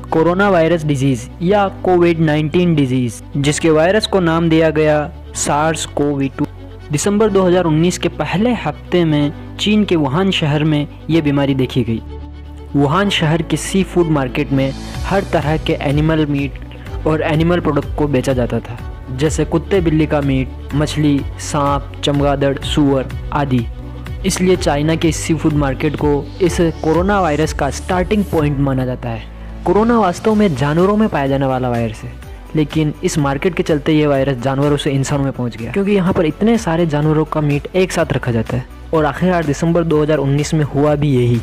Corona virus disease या कोविड-19 disease, जिसके virus को नाम दिया गया SARS-CoV-2। दिसंबर 2019 के पहले हफ्ते में चीन के वुहान शहर में ये बीमारी देखी गई। वुहान शहर के सी फूड मार्केट में हर तरह के एनिमल मीट और एनिमल प्रोडक्ट को बेचा जाता था, जैसे कुत्ते बिल्ली का मीट, मछली, सांप, चमगादड़, सूअर आदि। इसलिए चाइना के सी फूड मार्केट को इस कोरोना वायरस का स्टार्टिंग पॉइंट माना जाता है। कोरोना वास्तव में जानवरों में पाया जाने वाला वायरस है, लेकिन इस मार्केट के चलते ये वायरस जानवरों से इंसानों में पहुंच गया, क्योंकि यहाँ पर इतने सारे जानवरों का मीट एक साथ रखा जाता है। और आखिरकार दिसंबर 2019 में हुआ भी यही।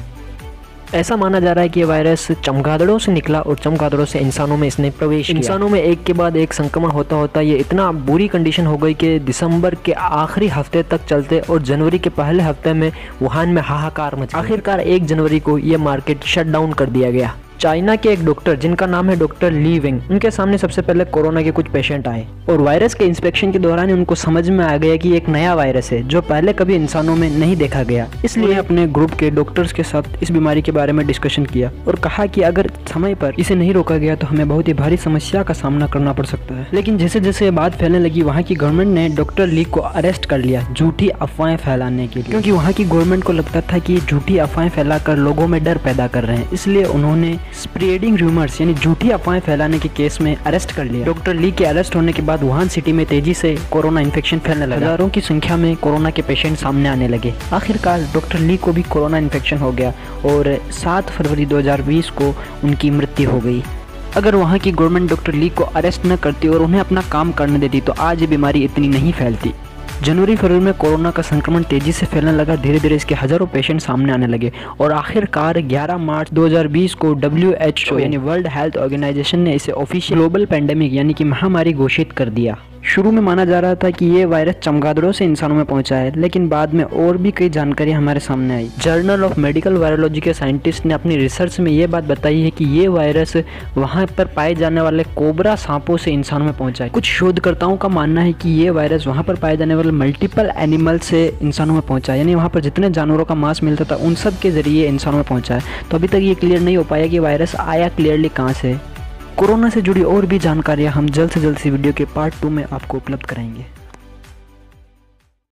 ऐसा माना जा रहा है कि ये वायरस चमगादड़ों से निकला और चमगादड़ों से इंसानों में इसने प्रवेश किया। इंसानों में एक के बाद एक संक्रमण होता होता ये इतना बुरी कंडीशन हो गई कि दिसंबर के आखिरी हफ्ते तक चलते और जनवरी के पहले हफ्ते में वुहान में हाहाकार मचा। आखिरकार 1 जनवरी को ये मार्केट शट डाउन कर दिया गया। चाइना के एक डॉक्टर जिनका नाम है डॉक्टर ली विंग, उनके सामने सबसे पहले कोरोना के कुछ पेशेंट आए और वायरस के इंस्पेक्शन के दौरान उनको समझ में आ गया कि एक नया वायरस है जो पहले कभी इंसानों में नहीं देखा गया। इसलिए अपने ग्रुप के डॉक्टर्स के साथ इस बीमारी के बारे में डिस्कशन किया और कहा कि अगर समय पर इसे नहीं रोका गया तो हमें बहुत ही भारी समस्या का सामना करना पड़ सकता है। लेकिन जैसे जैसे ये बात फैलने लगी, वहाँ की गवर्नमेंट ने डॉक्टर ली को अरेस्ट कर लिया झूठी अफवाहें फैलाने के लिए, क्योंकि वहाँ की गवर्नमेंट को लगता था कि झूठी अफवाहें फैलाकर लोगों में डर पैदा कर रहे हैं। इसलिए उन्होंने स्प्रेडिंग रूमर्स यानी झूठी अफवाहें फैलाने के केस में अरेस्ट कर लिया। डॉक्टर ली के अरेस्ट होने के बाद वुहान सिटी में तेजी से कोरोना इन्फेक्शन फैलने लगा। हजारों की संख्या में कोरोना के पेशेंट सामने आने लगे। आखिरकार डॉक्टर ली को भी कोरोना इन्फेक्शन हो गया और 7 फरवरी 2020 को उनकी मृत्यु हो गई। अगर वहाँ की गवर्नमेंट डॉक्टर ली को अरेस्ट न करती और उन्हें अपना काम करने देती तो आज ये बीमारी इतनी नहीं फैलती। जनवरी फरवरी में कोरोना का संक्रमण तेजी से फैलने लगा। धीरे धीरे इसके हजारों पेशेंट सामने आने लगे और आखिरकार 11 मार्च 2020 को WHO यानी वर्ल्ड हेल्थ ऑर्गेनाइजेशन ने इसे ऑफिशियल ग्लोबल पेंडेमिक यानी कि महामारी घोषित कर दिया। शुरू में माना जा रहा था कि ये वायरस चमगादड़ों से इंसानों में पहुंचा है, लेकिन बाद में और भी कई जानकारी हमारे सामने आई। जर्नल ऑफ मेडिकल वायरोलॉजी के साइंटिस्ट ने अपनी रिसर्च में ये बात बताई है कि ये वायरस वहाँ पर पाए जाने वाले कोबरा सांपों से इंसानों में पहुंचा है। कुछ शोधकर्ताओं का मानना है कि ये वायरस वहाँ पर पाए जाने वाले मल्टीपल एनिमल से इंसानों में पहुंचा है, यानी वहाँ पर जितने जानवरों का मांस मिलता था उन सब के जरिए इंसानों में पहुंचा है। तो अभी तक ये क्लियर नहीं हो पाया कि वायरस आया क्लियरली कहाँ से। कोरोना से जुड़ी और भी जानकारियाँ हम जल्द से जल्द इस वीडियो के पार्ट 2 में आपको उपलब्ध कराएंगे।